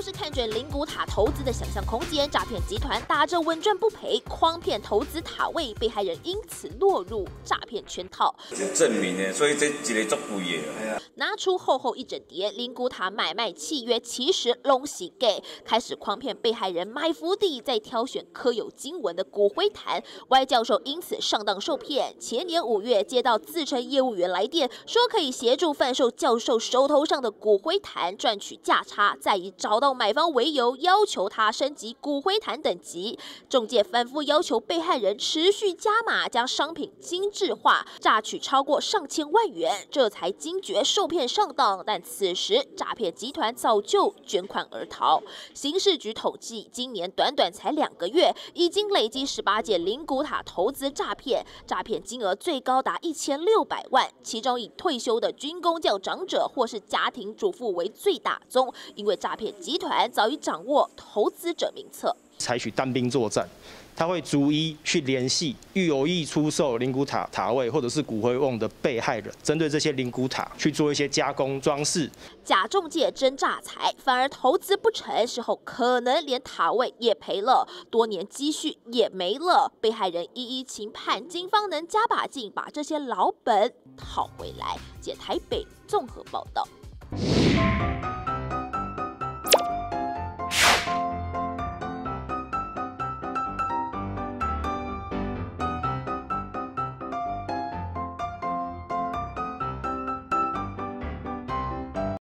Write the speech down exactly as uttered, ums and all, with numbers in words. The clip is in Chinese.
就是看准灵骨塔投资的想象空间，诈骗集团打着稳赚不赔，诓骗投资塔位，被害人因此落入诈骗圈套。 证明的，所以这一个足贵的。 拿出厚厚一整叠灵骨塔买卖契约，其实拢是假，开始诓骗被害人埋伏地，再挑选刻有经文的骨灰坛。Y 教授因此上当受骗。前年五月接到自称业务员来电，说可以协助贩售教授手头上的骨灰坛，赚取价差，再以找到买方为由，要求他升级骨灰坛等级。中介反复要求被害人持续加码，将商品精致化，榨取超过上千万元，这才惊觉受骗上当。但此时诈骗集团早就卷款而逃。刑事局统计，今年短短才两个月，已经累积十八件灵骨塔投资诈骗，诈骗金额最高达一千六百万，其中以退休的军公教长者或是家庭主妇为最大宗，因为诈骗集团早已掌握投资者名册， 采取单兵作战。他会逐一去联系欲有意出售灵骨塔塔位或者是骨灰瓮的被害人，针对这些灵骨塔去做一些加工装饰。 假中介真诈财，反而投资不成，事后可能连塔位也赔了，多年积蓄也没了。被害人一一请判，警方能加把劲把这些老本讨回来。解台北综合报道。